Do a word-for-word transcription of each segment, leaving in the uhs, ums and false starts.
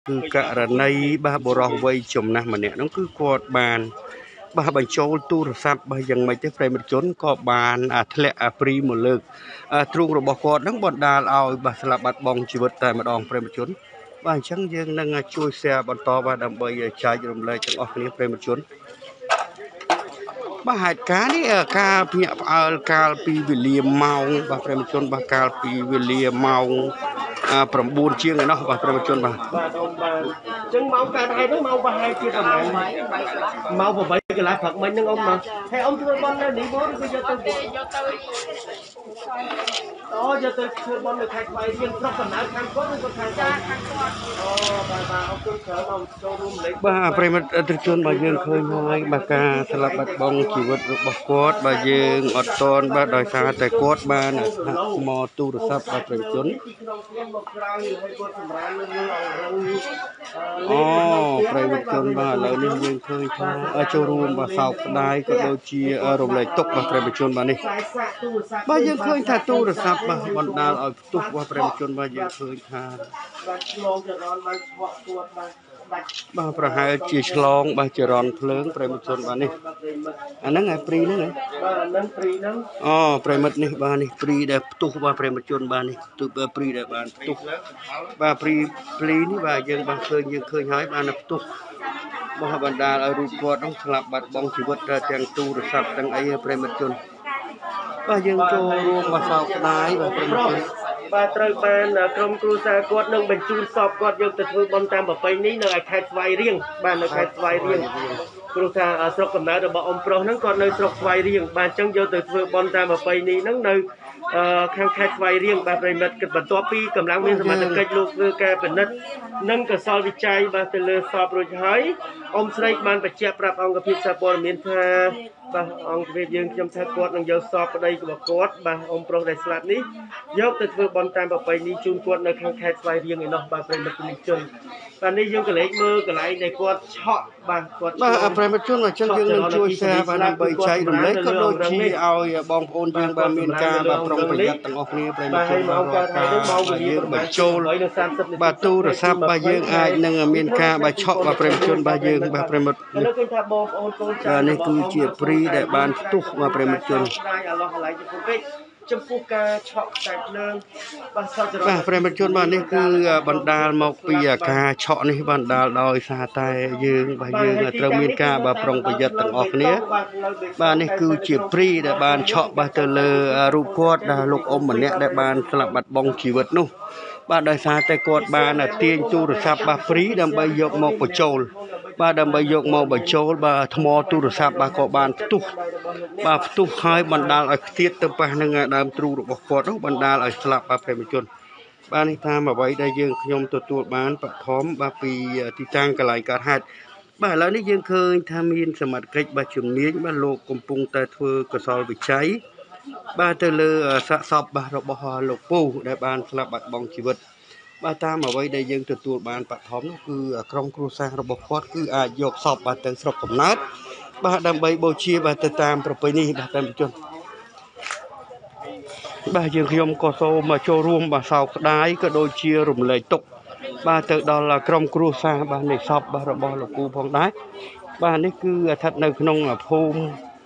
คือกรณีบาบรอไว้จมนะมันเนี่ยนั่นคือกอดบานบาบัญโจลตูรศัพท์บายังไม่ได้เฟรมจนก็บานอาทะเลอาปรีหมดเลยตรุงระบบกอดนั่งบดดาลเอาบาสลับบัดบองชีวิตแต่มาดองเฟรมจนบางช่างยังนั่งช่วยเสียบรรทอบาดำใบชายรมเลยจังออกนี้เฟรมจนบาเหตุการณ์นี้การเพียบเอาการปีวิลเลียมเมาบาเฟรมจนบาการปีวิลเลียมเมาประมูลเชียงเนาะบาเฟรมจนบาจึงเมาการให้ต้องเมาไปให้ที่ทำไมเมาผมไปcái lá Phật mình nhưng ông mà hay ông thưa con lên đi bố bây giờ tôi đó giờ tôi thưa con được khai bài riêng trong phần nào khai cốt tôi khai ra bà bà ông tôi sợ ông showroom lấy bà premat terjun bà dương khơi nói bà ca sập bát bong chỉ vật bọc cốt bà dương ọt tôn bà đòi xa tại cốt bà nè mò tu được sắp bà terjun oh premat terjun bà lời nên dương khơi tha ở showroom bà sọc đai có đôi chi rồng lại tục bà premat terjun bà này bà dương khơi tha tu được sắp bà bọn đào ở tục bà premat terjun bà dương khơi tha bàประหารจีฉลองbàจะรอนเพลิงประมิตรbàนี่อันนั้นไงปรีนั่นไงอ๋อประมิตรนี่bàนี่ปรีได้ตุกbàประมิตรbàนี่ตุกปรีได้bàตุกbàปรีปรีนี่bàยังbàเคยยังเคยหายbàนับตุกบ่บรรดารูปกอดต้องสลับบัดบองชีวิตแต่งตู้ระสับตั้งไอ้ประมิตรbàยังโจรวมbàสาวได้bàประมิตร bà trời banក្រុមគ្រួសារគាត់នឹងបញ្ជូនសពគាត់យកទៅធ្វើបុណ្យតាមប្រពៃណីនៅខេត្តស្វាយរៀងបាននៅខេត្តស្វាយរៀងគ្រួសារស្រុកកំណើតរបស់អ៊ំប្រុសហ្នឹងគាត់នៅស្រុកស្វាយរៀងបានអញ្ចឹងយកទៅធ្វើបុណ្យតាមប្រពៃណីហ្នឹងនៅខាងខេត្តស្វាយរៀងបាទប្រិមិត្តគិតបន្ទាប់ពីកម្លាំងមានសមត្ថកិច្ចលោកធ្វើការពិនិត្យនិងកសលវិច័យបាទទៅលើសពរួចហើយអ៊ំស្រីបានបញ្ជាក់ប្រាប់អង្គភាពសារព័ត៌មានថាបាទអង្គភាពយើងខ្ញុំថាគាត់នឹងយកសពប្តីរបស់គាត់បាទអ៊ំប្រុសដែលស្លាប់នេះយកទៅធ្វើបុណ្យតាមប្រពៃណីជូនគាត់នៅខាងខេត្តស្វាយរៀងឯណោះបាទប្រិមិត្តពលជនបាទនេះយើងកលែងមើលកន្លែងដែលគាត់ឆក់បាទគាត់បាទប្រិមិត្តជនអញ្ចឹងយើងនឹងជួយ share បាទដើម្បីចែករំលែកក៏ដូចជាឲ្យបងប្អូនយើងបានមានការបាទប្រុងប្រយ័ត្នទាំងអស់គ្នាប្រិមិត្តជនបាទយើងបញ្ចូលបាទទូរស័ព្ទបាទយើងអាចនឹងមានការបាទឆក់បាទប្រិមិត្តជនបាទយើងបាទប្រិមិត្តនេះថាបងប្អូនកូនចៅនេះគឺជាព្រីដែលបានផ្ទុះបាទប្រិមិត្តជនចំពោះការឆក់សាច់លើបាទសច្ចរបាទប្រិមិត្តជនបាទនេះគឺបណ្ដាលមកពីការឆក់នេះបណ្ដាលដោយសារតែយើងបាទយើងត្រូវមានការបាទប្រុងប្រយ័ត្នទាំងអស់គ្នាបាទនេះគឺជាព្រីដែលបានឆក់បាទទៅលើរូបគាត់ដែលលោកអ៊ំម្នាក់ដែលបានស្លាប់បាត់បង់ជីវិតនោះបាទដោយសារតែគាត់បានទាញទូរស័ព្ទបាទព្រីដើម្បីយកមកបញ្ចូលបាទដើម្បីយកមកបញ្ចូលបាទថ្មទូរស័ព្ទបាទក៏បានផ្ទុះបាទផ្ទុះហើយបណ្ដាលឲ្យខ្ទាតទៅប៉ះនឹងដើមទ្រូងរបស់គាត់នោះបណ្ដាលឲ្យស្លាប់បាទប្រិមជនបាទនេះតាមអ្វីដែលយើងខ្ញុំទទួលបានបឋមបាទពីទីតាំងកន្លែងកើតហេតុបាទឥឡូវនេះយើងឃើញថាមានសមត្ថកិច្ចបាទជំនាញបាទលោកកំពុងតែធ្វើកសលវិច័យបាទទៅលើសាកសពបាទរបស់លោកពូដែលបានស្លាប់បាត់បង់ជីវិតបាទតាមអ្វីដែលយើងទទួលបានបឋមនោះគឺក្រុមគ្រួសាររបស់គាត់គឺអាចយកសពបាទទៅស្រុកកំណើតបាទដើម្បីបូជាបាទទៅតាមប្រពៃណីបាទតាមជនបាទយើងខ្ញុំក៏សូមមកចូលរួមបាទសោកស្ដាយក៏ដូចជារំលែកទុក្ខបាទទៅដល់ក្រុមគ្រួសារបាទនៃសពបាទរបស់លោកពូផងដែរបាទនេះគឺស្ថិតនៅក្នុងភូមិ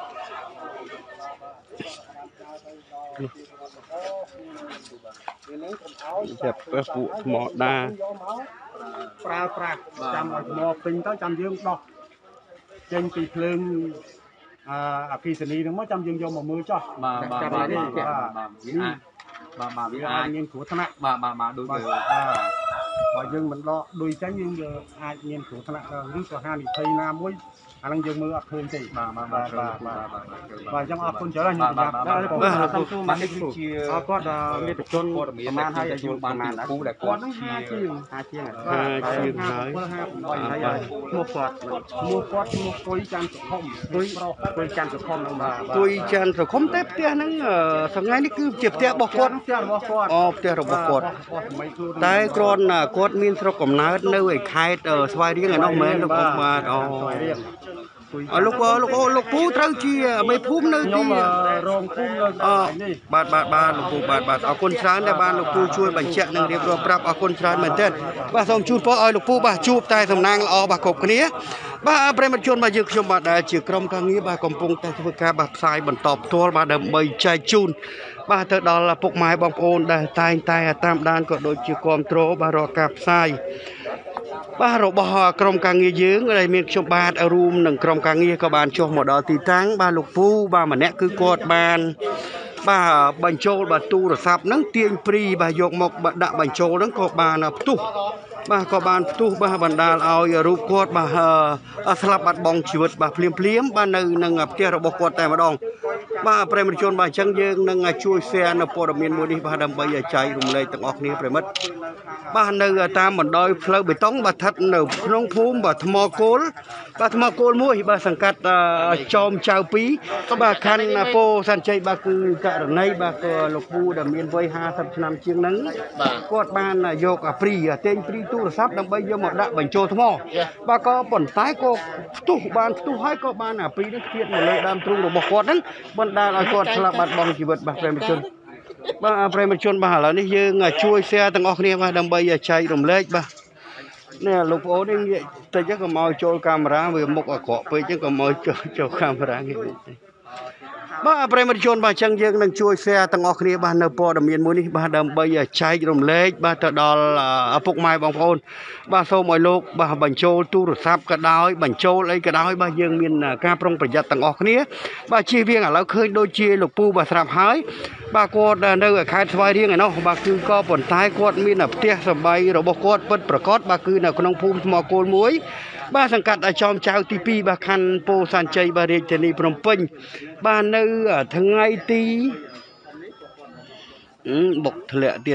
ចាប់ពួកថ្មដាប្រើប្រាស់ចាំឲ្យថ្មពេញទៅចាំយើងដោះចេញពីភ្លើងអគិសនីហ្នឹងមកចាំយើងយកមកមើលចោះបាទបាទបាទបាទបាទបាទបាទវាអាចមានគ្រោះថ្នាក់បាទបាទបាទដូចទៅបើយើងមិនដកដូចចឹងយើងអាចមានគ្រោះថ្នាក់ឬក៏ហានិភ័យណាមួយអាហ្នឹងយើងមើលអត់ឃើញទេបាទបាទបាទបាទបាទបាទចឹងអរគុណច្រើនខ្ញុំប្រាប់បាទបាទសុំសួរមកនេះគឺជាអរគាត់មេត្តជនព័ត៌មានប្រហែលហើយយល់បានពីគ្រូដែលគាត់ហ្នឹងជាហាជាងហាជាងហើយហើយឈ្មោះគាត់ឈ្មោះគាត់ឈ្មោះគុយច័ន្ទសុខុមគុយប្រុសគុយច័ន្ទសុខុមហ្នឹងបាទគុយច័ន្ទសុខុមតែផ្ទះហ្នឹងថ្ងៃនេះគឺជាផ្ទះរបស់គាត់ផ្ទះរបស់គាត់អូផ្ទះរបស់គាត់តែគ្រាន់គាត់មានស្រុកកំណើតនៅឯខេត្តស្វាយរៀងឯនោះមែនលោកបាទអូលោកលោកលោកពូត្រូវជាមេភូមិនៅទីរងភូមិនៅនេះបាទបាទបាទលោកពូបាទបាទអរគុណច្រើនដែលបានលោកពូជួយបញ្ជាក់និងរៀបរាប់ប្រាប់អរគុណច្រើនមែនទែនបាទសូមជូនពរឲ្យលោកពូបាទជួបតែសំណាងល្អបាទគ្រប់គ្នាបាទប្រិមត្តជនបាទយើងខ្ញុំបាទដែលជាក្រុមការងារបាទកំពុងតែធ្វើការបាទផ្សាយបន្តផ្ទាល់បាទដើម្បីចែកជូនបាទទៅដល់ពុកម៉ែបងប្អូនដែលតែងតែតាមដានក៏ដូចជាគ្រប់គ្រងបាទរាល់ការផ្សាយបាទរបស់ក្រុមការងារយើងដែលមានខ្ញុំបាទរួមនឹងក្រុមការងារក៏បានចុះមកដល់ទីតាំងបាទលោកពូបាទម្នាក់គឺគាត់បានបាទបញ្ចូលបាទទូរស័ព្ទហ្នឹងទាញព្រីបាទយកមកដាក់បញ្ចូលហ្នឹងក៏បានផ្ទុះបាទក៏បានផ្ទុះបាទបណ្ដាលឲ្យរូបគាត់បាទស្លាប់បាត់បង់ជីវិតបាទភ្លាមភ្លាមបាទនៅនឹងផ្ទះរបស់គាត់តែម្ដងបាទប្រិមត្តជនបាទអញ្ចឹងយើងនឹងជួយ share នៅព័ត៌មានមួយនេះបាទដើម្បីចែករំលែកទាំងអស់គ្នាប្រិមិត្តបាទនៅតាមបណ្ដោយផ្លូវបេតុងបាទស្ថិតនៅក្នុងភូមិបាទថ្មគោលបាទថ្មគោលមួយបាទសង្កាត់ចោមចៅពីរបាទខណ្ឌពោធិ៍សែនជ័យបាទគឺករណីបាទក៏លោកពូដែលមានវ័យห้าสิบឆ្នាំជាងហ្នឹងគាត់បានយកព្រីទិញព្រីទូរស័ព្ទដើម្បីយកមកដាក់បញ្ចូលថ្មបាទក៏ប៉ុន្តែក៏ផ្ទុះបានផ្ទុះហើយក៏បានអាព្រីនេះទៀតមកលើដើមទ្រូងរបស់គាត់ហ្នឹងបណ្ដាលឲ្យគាត់ស្លាប់បាត់បង់ជីវិតបាទប្រិមត្តជនបាទប្រិមត្តជនបាទឥឡូវនេះយើងជួយ share ទាំងអស់គ្នាបាទដើម្បីចែករំលែកបាទនេះលោកប្អូននេះនិយាយតិចក៏មកចូលកាមេរ៉ាវាមុខអាក្រក់ពេកចឹងក៏មកចូលកាមេរ៉ានេះបាទប្រិមត្តជនបាទអញ្ចឹងយើងនឹងជួយ share ទាំងអស់គ្នាបាទនៅព័ត៌មានមួយនេះបាទដើម្បីចែករំលែកបាទទៅដល់ឪពុកម៉ែបងប្អូនបាទសូមឲ្យលោកបាទបញ្ចូលទូរស័ព្ទក៏ដោយបញ្ចូលអីក៏ដោយបាទយើងមានការប្រុងប្រយ័ត្នទាំងអស់គ្នាបាទជៀសវាងឥឡូវឃើញដូចជាលោកពូបាទស្រាប់ហើយបាទគាត់នៅខេត្តស្វាយរៀងឯណោះបាទគឺក៏ប៉ុន្តែគាត់មានផ្ទះសម្បែងរបស់គាត់ពិតប្រាកដបាទគឺនៅក្នុងភូមិថ្មគោលមួយបាទសង្កាត់ចោមចៅទីពីរបាទខណ្ឌពោធិ៍សែនជ័យបាទរាជធានីភ្នំពេញបាទនៅថ្ងៃទីបុកធ្លាក់ទៀត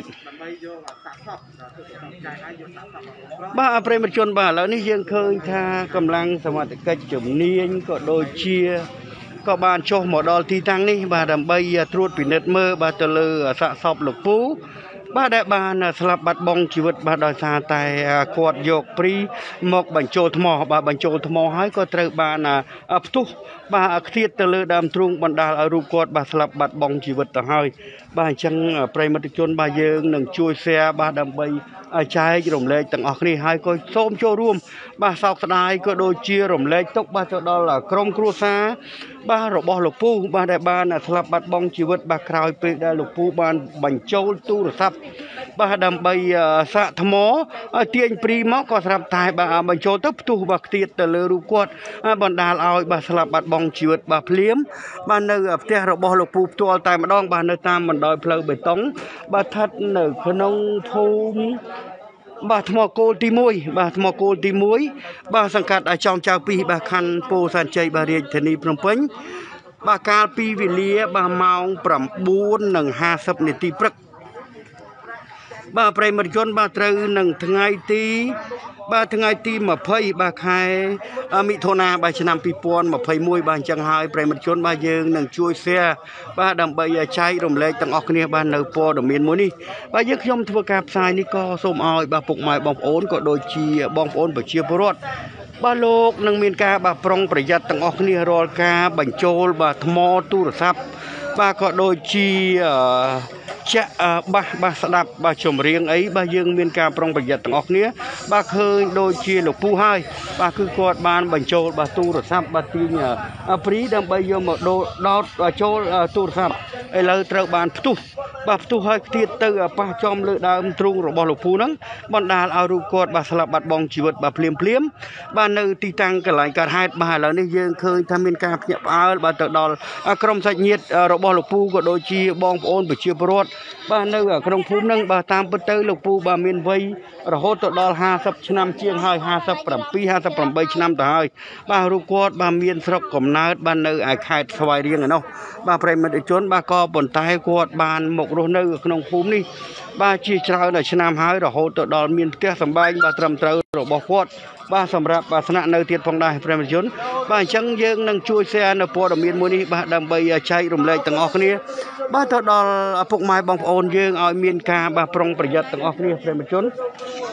បាទប្រិមត្តជនបាទឥឡូវនេះយើងឃើញថាកម្លាំងសមត្ថកិច្ចជំនាញក៏ដូចជាក៏បានចុះមកដល់ទីតាំងនេះបាទដើម្បីត្រួតពិនិត្យមើលបាទទៅលើសាកសពលោកពូបាទដែលបានស្លាប់បាត់បង់ជីវិតបាទដោយសារតែគាត់យកព្រីមកបញ្ចូលថ្មបាទបញ្ចូលថ្មហើយក៏ត្រូវបានផ្ទុះបាទឃ្លាតទៅលើដើមទ្រូងបណ្ដាលឲ្យរូបគាត់បាទស្លាប់បាត់បង់ជីវិតទៅហើយបាទអញ្ចឹងប្រិមត្តជនបាទយើងនឹងជួយ share បាទដើម្បីចែករំលែកទាំងអស់គ្នាហើយក៏សូមចូលរួមបាទសោកស្ដាយក៏ដូចជារំលែកទុកបាទទៅដល់ក្រុមគ្រួសារបាទរបស់លោកពូបាទដែលបានស្លាប់បាត់បង់ជីវិតបាទក្រោយពេលដែលលោកពូបានបញ្ចូលទូរស័ព្ទបាទដើម្បីសាកថ្មទាញព្រីមកក៏ស្រាប់តែបាទបញ្ចូលទៅផ្ទុះបាទខ្ទាតទៅលើរូបគាត់បណ្ដាលឲ្យបាទស្លាប់បាត់បង់ជីវិតបាទភ្លាមបាទនៅផ្ទះរបស់លោកពូផ្ទាល់តែម្ដងបាទនៅតាមបណ្ដោយផ្លូវបេតុងបាទស្ថិតនៅក្នុងភូមិបាទថ្មគោលទីមួយបាទថ្មគោលទីមួយបាទសង្កាត់ចោមចៅពីរបាទខណ្ឌពោធិ៍សែនជ័យបាទរាជធានីភ្នំពេញបាទកាលពីវេលាបាទម៉ោង ប្រាំបួនហាសិប នាទីព្រឹកបាទប្រិមត្តជនបាទត្រូវនឹងថ្ងៃទីបាទថ្ងៃទីยี่สิบបាទខែមិថុនាបាទឆ្នាំยี่สิบยี่สิบเอ็ดបាទអញ្ចឹងហើយប្រិមត្តជនបាទយើងនឹងជួយ share បាទដើម្បីចែករំលែកទាំងអស់គ្នាបាទនៅព័ត៌មានមួយនេះបាទយើងខ្ញុំធ្វើការផ្សាយនេះក៏សូមឲ្យបាទពុកម៉ែបងប្អូនក៏ដូចជាបងប្អូនប្រជាពលរដ្ឋបាទលោកនឹងមានការបាទប្រុងប្រយ័ត្នទាំងអស់គ្នារាល់ការបញ្ចូលបាទថ្មទូរស័ព្ទបាទក៏ដូចជាចាក់បាសបាសស្ដាប់បាទចម្រៀងអីបាទយើងមានការប្រុងប្រយ័ត្នទាំងអស់គ្នាបាទឃើញដូចជាលោកពូហើយបាទគឺគាត់បានបញ្ចូលបាទទូរស័ព្ទបាទទាញព្រីដើម្បីយកមកដោតចូលទូរស័ព្ទឥឡូវត្រូវបានផ្ទុះបាទផ្ទុះហើយខ្ទាតទៅប៉ះចំលើដើមទ្រូងរបស់លោកពូហ្នឹងបណ្ដាលឲ្យរូបគាត់បាទស្លាប់បាត់បង់ជីវិតបាទភ្លាមភ្លាមបាទនៅទីតាំងកន្លែងកើតហេតុបាទឥឡូវនេះយើងឃើញថាមានការភ្ញាក់ផ្អើលបាទទៅដល់ក្រុមសាច់ញាតិរបស់លោកពូក៏ដូចជាបងប្អូនប្រជាពលរដ្ឋបាទនៅក្នុងភូមិហ្នឹងបាទតាមពិតទៅលោកពូបាទមានវ័យរហូតទៅដល់ห้าสิบឆ្នាំជាងហើយห้าสิบเจ็ด ห้าสิบแปดឆ្នាំទៅហើយបាទរូបគាត់បាទមានស្រុកកំណើតបាទនៅឯខេត្តស្វាយរៀងឯណោះបាទប្រិមត្តជនបាទក៏ប៉ុន្តែគាត់បានមករស់នៅក្នុងភូមិនេះបាទជាច្រើនឆ្នាំហើយរហូតទៅដល់មានផ្ទះសម្បែងបាទត្រឹមត្រូវរបស់គាត់បាទសម្រាប់បាទស្នាក់នៅទៀតផងដែរប្រិមត្តជនបាទអញ្ចឹងយើងនឹងជួយ share នៅព័ត៌មានមួយនេះបាទដើម្បីចែករំលែកទាំងអស់គ្នាបាទទៅដល់ឪពុកម៉ែបងប្អូនយើងឲ្យមានការបាទប្រុងប្រយ័ត្នទាំងអស់គ្នាប្រិមត្តជន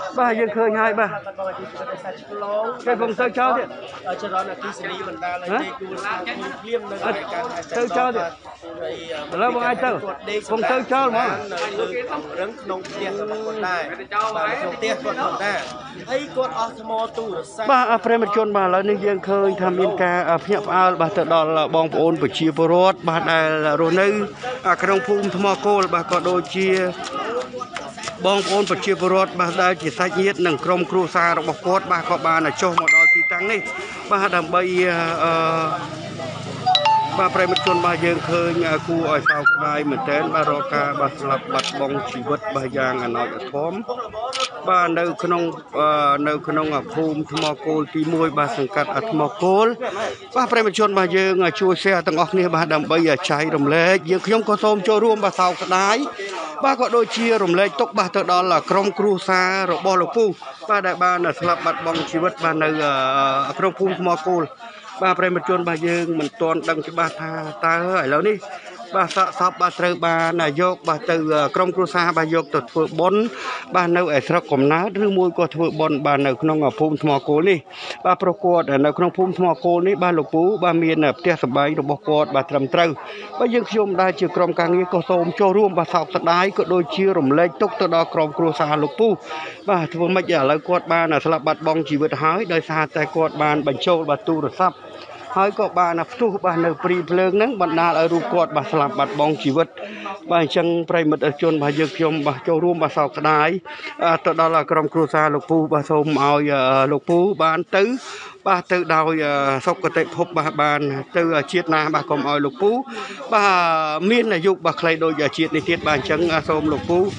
បាទយើងឃើញហើយបាទគេកំទៅចោលទៀតចរន្តអគ្គិសនីបណ្ដាលឲ្យទេគូសាភ្លាមនៅក្នុងការទៅចោលទៀតឥឡូវបងអាចទៅកំទៅចោលហ្មងរឹងក្នុងផ្ទះរបស់គាត់ដែរបាទក្នុងផ្ទះគាត់ផងដែរហើយគាត់អស់ថ្មទូរស័ព្ទបាទប្រិមត្តជនបាទឥឡូវនេះយើងឃើញថាមានការភ្ញាក់ផ្អើលបាទទៅដល់បងប្អូនប្រជាពលរដ្ឋបាទដែលរស់នៅក្នុងភូមិថ្មគោលបាទក៏ដូចជាបងប្អូនប្រជាពលរដ្ឋបាទដែលជាសាច់ញាតិនិងក្រុមគ្រួសាររបស់គាត់បាទក៏បានចុះមកដល់ទីតាំងនេះបាទដើម្បីអឺបាទប្រិមត្តជនបាទយើងឃើញគួរឲ្យសោកស្ដាយមែនទែនបាទរកការបាទស្លាប់បាត់បង់ជីវិតបាទយ៉ាងអណោចអធមបាទនៅក្នុងនៅក្នុងភូមិថ្មគោលទីមួយបាទសង្កាត់ថ្មគោលបាទប្រិមត្តជនបាទយើងជួយ share ទាំងអស់គ្នាបាទដើម្បីចែករំលែកយើងខ្ញុំក៏សូមចូលរួមបាទសោកស្ដាយបាទក៏ដូចជារំលែកទុកបាទទៅដល់ក្រុមគ្រួសាររបស់លោកពូបាទដែលបានស្លាប់បាត់បង់ជីវិតបាទនៅក្នុងភូមិថ្មគោលបាទប្រិមត្តជនបាទយើងមិនទាន់ដឹងច្បាស់ថាតើឥឡូវនេះបាទសាកសពបាទត្រូវបានយកបាទទៅក្រុមគ្រួសារបាទយកទៅធ្វើបុណ្យបាទនៅឯស្រុកកំណើតឬមួយក៏ធ្វើបុណ្យបាទនៅក្នុងភូមិថ្មគោលនេះបាទប្រកួតនៅក្នុងភូមិថ្មគោលនេះបាទលោកពូបាទមានផ្ទះសម្បែងរបស់គាត់បាទត្រឹមត្រូវបាទយើងខ្ញុំដែលជាក្រុមការងារក៏សូមចូលរួមបាទសោកស្ដាយក៏ដូចជារំលែកទុកទៅដល់ក្រុមគ្រួសារលោកពូបាទធ្វើម៉េចឥឡូវគាត់បានស្លាប់បាត់បង់ជីវិតហើយដោយសារតែគាត់បានបញ្ចូលបាទទូរស័ព្ទហើយក៏បានផ្ទុះបាទនៅព្រីភ្លើងហ្នឹងបណ្ដាលឲ្យរូបគាត់បាទស្លាប់បាត់បង់ជីវិតបាទអញ្ចឹងប្រិមិត្តជនបាទយើងខ្ញុំបាទចូលរួមបាទសោកស្ដាយទៅដល់ក្រុមគ្រួសារលោកពូបាទសូមឲ្យលោកពូបានទៅបាទទៅដោយសុគតិភពបាទបានទៅជាតិណាបាទកុំឲ្យលោកពូបាទមានអាយុបាទខ្លីដូចជាតិនេះទៀតបាទអញ្ចឹងសូមលោកពូ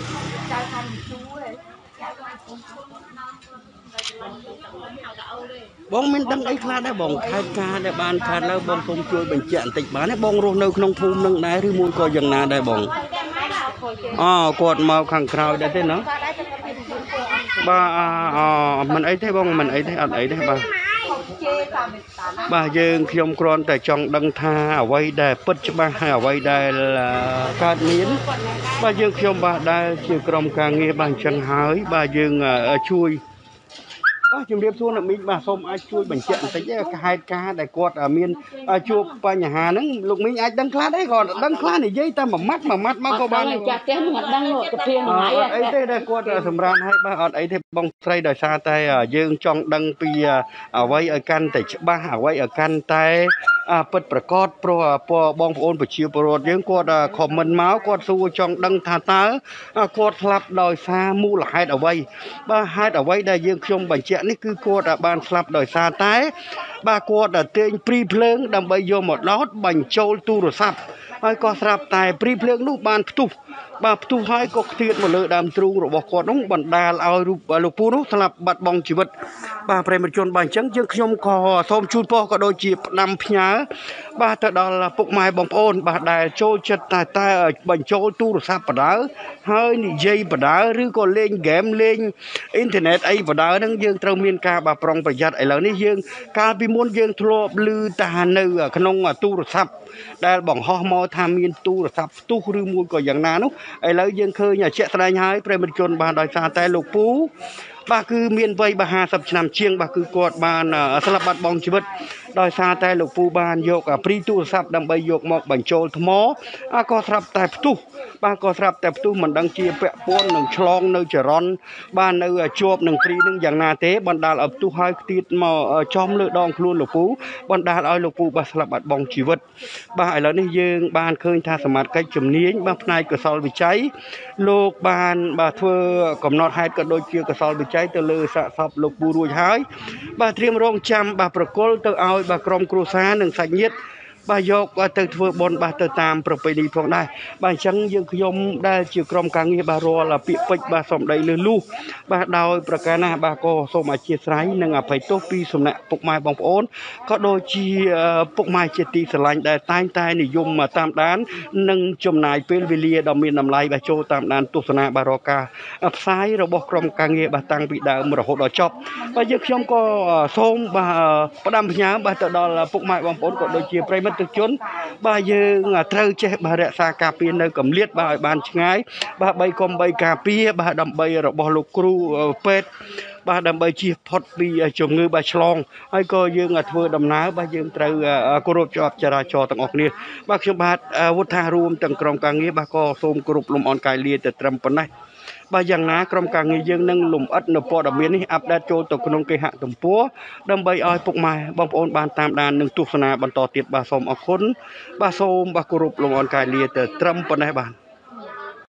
បងមានដឹងអីខ្លះដែរបងខេត្តការដែលបានខាត់នៅបងសូមជួយបញ្ជាក់បន្តិចបានទេបងរស់នៅក្នុងភូមិនឹងដែរឬមួយក៏យ៉ាងណាដែរបងអូគាត់មកខាងក្រោយដែរទេណាបាទអមិនអីទេបងមិនអីទេអត់អីទេបាទបាទយើងខ្ញុំគ្រាន់តែចង់ដឹងថាអ្វីដែលពិតច្បាស់ហើយអ្វីដែលកើតមានបាទយើងខ្ញុំបាទដែលជាក្រុមការងារបាទអញ្ចឹងហើយបាទយើងជួយបាទជំរាបសួរអ្នកមីងបាទសូមអាចជួយបញ្ជាក់បន្តិចហេតុការណ៍ដែលគាត់មានជួបបញ្ហាហ្នឹងលោកមីងអាចដឹងខ្លះដែរគាត់ដឹងខ្លះនិយាយតែមួយម៉ាត់មួយម៉ាត់មកក៏បានចាស់ផ្ទះមិនដឹងទៅព្រៀងថ្ងៃអត់អីទេដែលគាត់សម្រាប់ឲ្យបាទអត់អីទេបងស្រីដោយសារតែយើងចង់ដឹងពីអ្វីឲ្យកាន់តែច្បាស់អ្វីឲ្យកាន់តែពិតប្រកបព្រោះបងប្អូនប្រជាពលរដ្ឋយើងគាត់ខមមិនមកគាត់សួរចង់ដឹងថាតើគាត់ស្លាប់ដោយសារមូលហេតុអ្វីបាទហេតុអ្វីដែលយើងខ្ញុំបញ្ជាក់នេះគឺគាត់បានស្លាប់ដោយសារតែបាទគាត់ទាញព្រីភ្លើងដើម្បីយកមកដោតបញ្ចូលទូរស័ព្ទហើយក៏ស្រាប់តែព្រីភ្លើងនោះបានផ្ទុះបាទផ្ទុះហើយក៏ខ្ទាតមកលើដើមទ្រូងរបស់គាត់នោះបណ្ដាលឲ្យរូបលោកពូនោះស្លាប់បាត់បង់ជីវិតបាទប្រិមត្តជនបាទអញ្ចឹងយើងខ្ញុំក៏សូមជូនពរក៏ដូចជាផ្ដាំផ្ញើបាទទៅដល់ពុកម៉ែបងប្អូនបាទដែលចូលចិត្តតែតែបញ្ចូលទូរស័ព្ទបដើហើយនិយាយបដើឬក៏លេងហ្គេមលេងអ៊ីនធឺណិតអីបដើហ្នឹងយើងត្រូវមានការបាទប្រុងប្រយ័ត្នឥឡូវនេះយើងកាលពីមុនយើងធ្លាប់ឮតែនៅក្នុងទូរស័ព្ទដែលបង្ហោះមកថាមានទូរស័ព្ទផ្ទុះឬមួយក៏យ៉ាងណានោះឥឡូវយើងឃើញជាក់ស្ដែងហើយប្រិមត្តជនបានដោយសារតែលោកពូបាទគឺមានវ័យបាទห้าสิบឆ្នាំជាងបាទគឺគាត់បានស្លាប់បាត់បង់ជីវិតដោយសារតែលោកពូបានយកព្រីទូរស័ព្ទដើម្បីយកមកបញ្ចូលថ្មក៏ស្រាប់តែផ្ទុះបាទក៏ស្រាប់តែផ្ទុះមិនដឹងជាពាក់ព័ន្ធនឹងឆ្លងនៅចរន្តបាទនៅជាប់នឹងព្រីនឹងយ៉ាងណាទេបណ្ដាលឲ្យផ្ទុះហើយខ្ទាតមកចំលើដងខ្លួនលោកពូបណ្ដាលឲ្យលោកពូបាទស្លាប់បាត់បង់ជីវិតបាទឥឡូវនេះយើងបានឃើញថាសមាជិកជំនាញបាទផ្នែកកសលវិច័យលោកបានបាទធ្វើកំណត់ហេតុក៏ដូចជាកសលវិច័យទៅលើសាកសពលោកពូរួចហើយបាទត្រៀមរងចាំបាទប្រគល់ទៅឲ្យបាទក្រុមគ្រួសារនិងសាច់ញាតិបាទយកទៅធ្វើបុណ្យបាទទៅតាមប្រពៃណីផងដែរបាទអញ្ចឹងយើងខ្ញុំដែលជាក្រុមការងារបាទរាល់ពាក្យពេចន៍បាទសំដីលឺលុះបាទដោយប្រការណាបាទក៏សូមអធិស្ឋាននិងអភ័យទោសពីសំណាក់ពុកម៉ែបងប្អូនក៏ដូចជាពុកម៉ែជាទីស្រឡាញ់ដែលតែងតែនិយមតាមដាននិងចំណាយពេលវេលាដ៏មានតម្លៃបាទចូលតាមដានទស្សនាបាទរកការផ្សាយរបស់ក្រុមការងារបាទតាំងពីដើមរហូតដល់ចប់បាទយើងខ្ញុំក៏សូមបាទផ្ដាំផ្ញើបាទទៅដល់ពុកម៉ែបងប្អូនក៏ដូចជាប្រិមិត្តទិជនបាទយើងត្រូវចេះបាទរក្សាការពារនៅកម្រិតបាទឲ្យបានឆ្ងាយបាទបីកុំបីការពារបាទដើម្បីរបស់លោកគ្រូពេទ្យបាទដើម្បីជៀសផុតពីជំងឺបាទឆ្លងហើយក៏យើងធ្វើដំណើរបាទយើងត្រូវគោរពច្បាប់ចរាចរណ៍ទាំងអស់គ្នាបាទខ្ញុំបាទវុធារួមទាំងក្រុមការងារបាទក៏សូមគោរពលំអរកាយលាទៅត្រឹមប៉ុណ្ណេះបាទយ៉ាងណាក្រុមការងារយើងនឹងលំអិតនៅព័ត៌មាននេះអាប់ដេតចូលទៅក្នុងគេហទំព័រដើម្បីឲ្យពុកម៉ែបងប្អូនបានតាមដាននិងទស្សនាបន្តទៀតបាទសូមអរគុណបាទសូមបាទគោរពលំអរកាយលាទៅត្រឹមប៉ុណ្ណេះបាទ